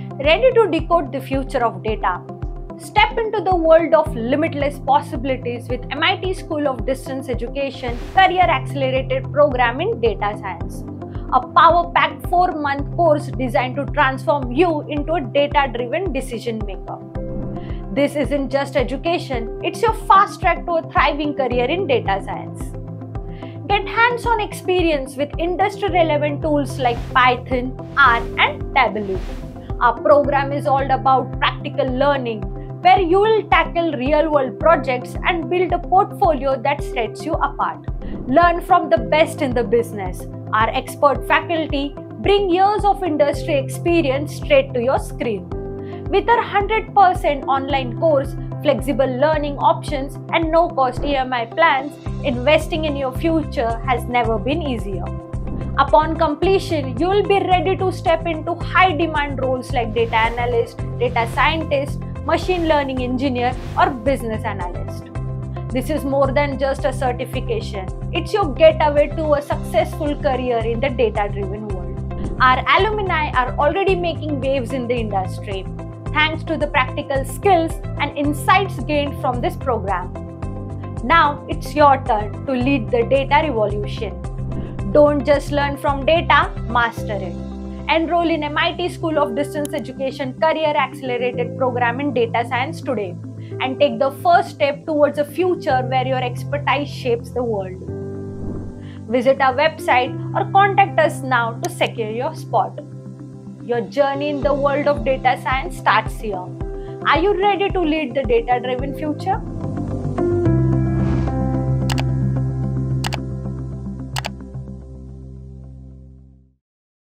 Ready to decode the future of data? Step into the world of limitless possibilities with MIT School of Distance Education Career Accelerated Program in Data Science. A power-packed 4-month course designed to transform you into a data-driven decision maker. This isn't just education, it's your fast track to a thriving career in data science. Get hands-on experience with industry-relevant tools like Python, R, and Tableau. Our program is all about practical learning, where you will tackle real-world projects and build a portfolio that sets you apart. Learn from the best in the business. Our expert faculty bring years of industry experience straight to your screen. With our 100% online course, flexible learning options, and no-cost EMI plans, investing in your future has never been easier. Upon completion, you will be ready to step into high-demand roles like data analyst, data scientist, machine learning engineer, or business analyst. This is more than just a certification. It's your getaway to a successful career in the data-driven world. Our alumni are already making waves in the industry, thanks to the practical skills and insights gained from this program. Now it's your turn to lead the data revolution. Don't just learn from data, master it. Enroll in MIT School of Distance Education Career Accelerated Program in Data Science today and take the first step towards a future where your expertise shapes the world. Visit our website or contact us now to secure your spot. Your journey in the world of data science starts here. Are you ready to lead the data-driven future?